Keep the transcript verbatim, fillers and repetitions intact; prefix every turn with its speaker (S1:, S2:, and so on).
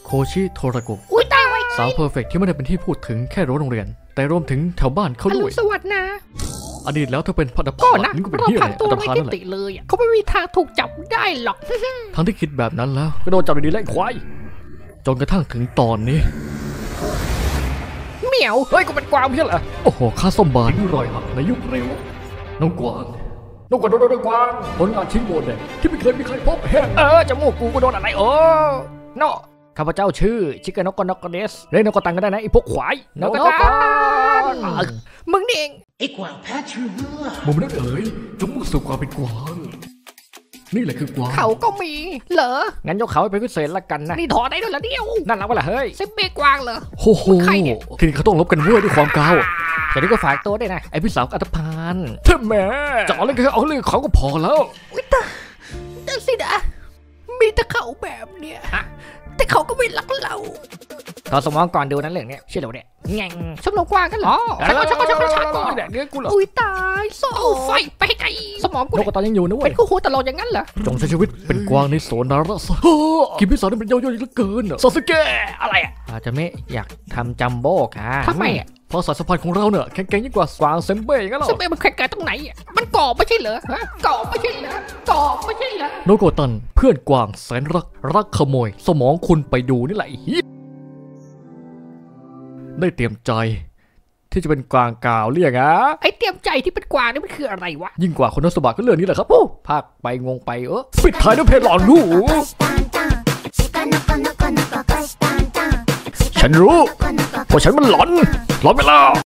S1: โคชิโทรากุ
S2: อุ้ยตายไว้
S1: สาวเพอร์เฟกที่ไม่ได้เป็นที่พูดถึงแค่รั้วโรงเรียนแต่รวมถึงแถวบ้านเขาด้วย
S2: สวัสดีนะ
S1: อดีตแล้วเธอเป็นพันธภา
S2: ก็นะ
S1: นี่ก็เป็น
S2: เรา
S1: ที่อะไร
S2: ผ่านตัวไม่ติดติเลยเขาไม่มีทางถูกจับได้หรอก
S1: ทั้งที่คิดแบบนั้นแล้วก็โดนจับดีๆไล่ควายจนกระทั่งถึงตอนนี้
S2: เหมียวเฮ้ยกูเป็นกวางเพี้ยเหรอ
S1: โอ้โหข้าส้มบานรอยหักในยุคเร็วน้องกวางน้องกวางโดนโดนกวางผลงานชิ้นโบนแดงที่ไม่เคยมีใครพบเห็น
S2: เออจมูกกูก็โดนอะไรโอ้เนาะข้าพเจ้าชื่อชิคานกนกเดสเรียกนกตังก็ได้นะไอ้พวกขวายนกตังมึงนี่เอง
S3: ไอ้กวางแพ้เชื้อ
S1: มึงไม่ได้เอ๋ยจงมุ่งสู่ความเป็นกวางนี่แหละคือกวาง
S2: เขาก็มีเหรองั้นยกเขาไปพิเศษละกันนะนี่ถอดได้ด้วยละเดียวนั่นแล้ววะล่ะเฮ้ยซิมเบกวางเหรอ
S1: โอ้โหทีนี้เขาต้องลบกันเว้ยด้วยความกาว
S2: แต่นี่ก็ฝากตัวด้วยนะ
S1: ไอพี่สาวอัตภานเท่แม่จะเอาเรื่องแค่เอาเรื่องเขาก็พอแล้ว
S2: วิตาแต่สินะมีแต่เขาแบบเนี้ยแต่เขาก็ไม่รักเราตอนสมองก่อนดูนั้นเรื่องนี้เชื่อเดี๋ยวเนี่ยแง่งชมรมกว้างกันเหรอชักก่อนชักก่อนชักก่อนชักก่อน
S1: เนื้อกูเหรอ
S2: อุ้ยตายโซ่ไฟไปไกลสมองกู
S1: นกตอนยังอยู่นะเว้ย
S2: เป็นคู่หูตลอดอย่างนั้นเหรอ
S1: จงใช้ชีวิตเป็นกวางในโซนนาระซะกินพิซซ่าได้เป็นเยอะๆเหลือเกินซาสึเกะ
S2: อะไรอ่ะอาจจะไม่อยากทำจัมโบ้ค่ะทำไมอ่ะ
S1: เพราะสายสัมพันธ์ของเราเนี่ยแข็งแกร่งยิ่งกว่ากวางเซมเบ้อย่างนั้นหรอ
S2: เซมเบ้มันแข็งแกร่งตรงไหนอ่ะมันก่อไม่ใช่เหรอฮะก่อไม่ใช่เหรอก่อไม่ใช่เหรอ
S1: โนโกตันเพื่อนกวางแสนรักรักขโมยสมองคุณไปดูนี่แหละได้เตรียมใจที่จะเป็นกวางกาวเรียกอะ
S2: ไอเตรียมใจที่เป็นกวางนี่มันคืออะไรวะ
S1: ยิ่งกว่าคนนักสบัดก็เรื่องนี้แหละครับ
S2: ภาคไปงงไปเออ
S1: ปิดท้ายด้วยเพลงหลอนหูฉันรู้เพราะฉันมันหลอนหลอนไปแล้ว